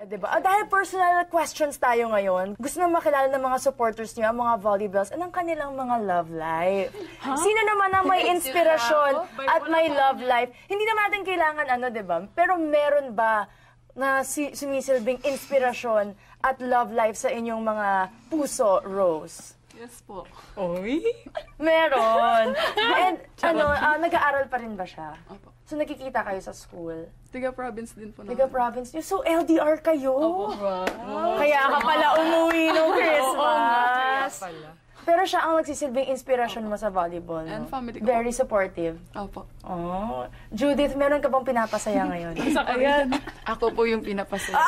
Diba? Dahil personal questions tayo ngayon, gusto na makilala ng mga supporters niyo, ang mga volleyballs, anong kanilang mga love life? Sino naman ang may inspirasyon at may love life? Hindi naman natin kailangan diba? Pero meron ba na sumisilbing inspirasyon at love life sa inyong mga puso, Rose? Yes po. Oy? Meron. And nag-aaral pa rin ba siya? Opo. So nakikita kayo sa school? Tiga-province din po naman. Tiga-province niyo? So LDR kayo? Opo. Kaya ka pala umuwi nung Christmas. Oo, pala. Pero siya ang nagsisilbing inspirasyon mo sa volleyball, no? And family ko. Very supportive. Opo. Oh. Judith, meron ka bang pinapasaya ngayon? Ayan. Ako po yung pinapasaya.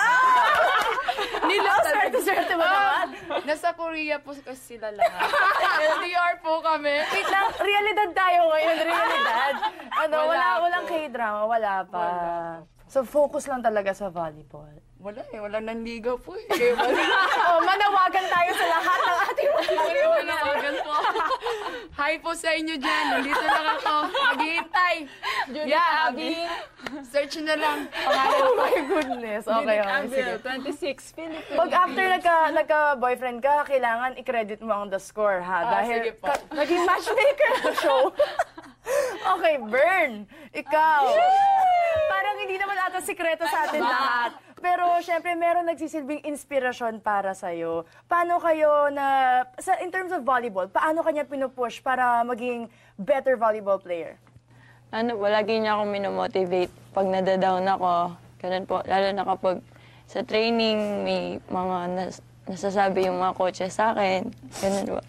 Swerte mo naman. Nasa Korea po kasi sila lahat. LDR po kami. Wait lang, realidad tayo ngayon, realidad. Walang K-drama, wala pa. So, focus lang talaga sa volleyball. Wala walang nanligaw po Manawagan tayo sa lahat ng ating manawagan po. Hi po sa inyo dyan. Nandito lang ako. Maghihintay. Judith, Abil. Search na lang. Oh my goodness. Okay, Abil, sige. 26, Philippines. Pag after nagka-boyfriend ka, kailangan i-credit mo ang the score, ha? Dahil sige po. naging matchmaker ng show. Okay, Bern, ikaw. Parang hindi naman ata sikreto sa atin lahat. Pero syempre, meron nagsisilbing inspirasyon para sa'yo. Paano kayo in terms of volleyball, paano kanya pinupush para maging better volleyball player? Lagi niya akong minomotivate pag nadadown ako. Ganun po, lalo na kapag sa training, may mga nasasabi yung mga coaches sa akin. Ganun po.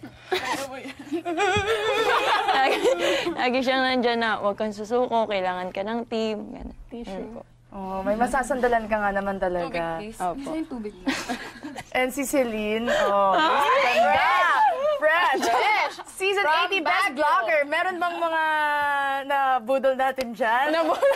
Lagi siyang nandyan na, huwag kang susuko, kailangan ka ng team. Ganun. Ganun po. Oh, may masasandalan ka nga naman talaga. Tubig, please. Opo. Isa yung tubig. And si Celine, ganda! Fresh! Season 80 Best Vlogger. Meron bang mga nabudol natin dyan?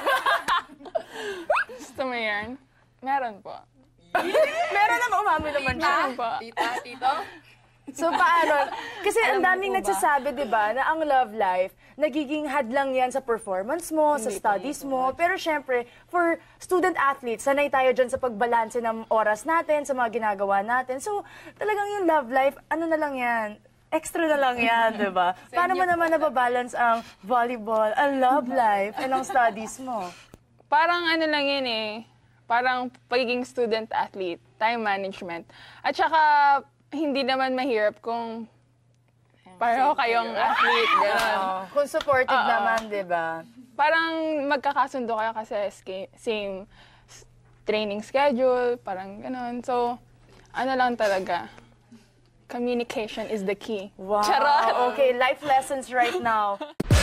Gusto mo yan? Meron po. Meron naman, umami naman siya. Tito? So, paano? Kasi ang daming nagsasabi, di ba, na ang love life, nagiging hadlang yan sa performance mo, sa studies mo. Pero syempre, for student athletes, sanay tayo dyan sa pagbalanse ng oras natin, sa mga ginagawa natin. So, talagang yung love life, ano na lang yan? Extra na lang yan, di ba? Paano mo naman nababalance ang volleyball, ang love life, and ang studies mo? Parang ano lang yun parang pagiging student athlete, time management. At saka, hindi naman mahirap kung pareho kayong athlete, gano'n. Kung supportive naman, di ba? Parang magkakasundo kayo kasi same training schedule, parang gano'n. So, ano lang talaga, communication is the key. Wow, Charot! okay, life lessons right now.